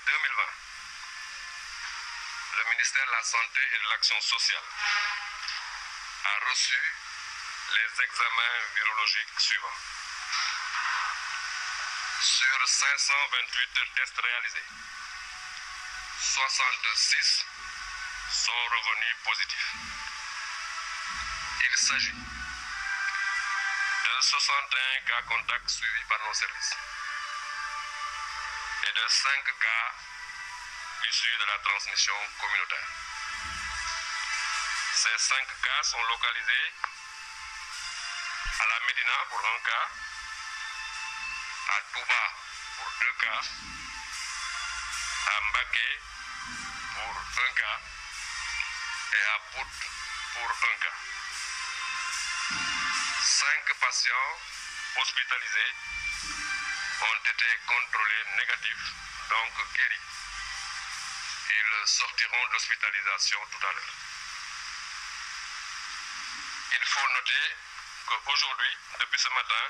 2020, le ministère de la Santé et de l'Action sociale a reçu les examens virologiques suivants. Sur 528 tests réalisés, 66 sont revenus positifs. Il s'agit de 61 cas contacts suivis par nos services et de 5 cas issus de la transmission communautaire. Ces 5 cas sont localisés à la Médina pour 1 cas, à Touba pour 2 cas, à Mbaké pour 1 cas et à Pout pour 1 cas. 5 patients hospitalisés ont été contrôlés négatifs, donc guéris. Ils sortiront de l'hospitalisation tout à l'heure. Il faut noter qu'aujourd'hui, depuis ce matin,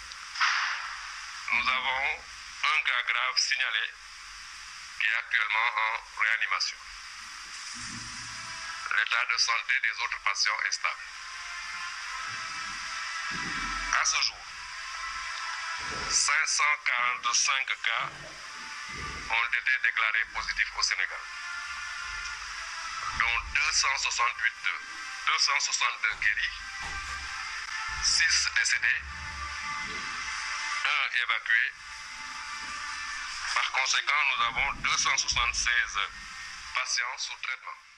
nous avons un cas grave signalé qui est actuellement en réanimation. L'état de santé des autres patients est stable. À ce jour, 545 cas ont été déclarés positifs au Sénégal, dont 262 guéris, 6 décédés, 1 évacué. Par conséquent, nous avons 276 patients sous traitement.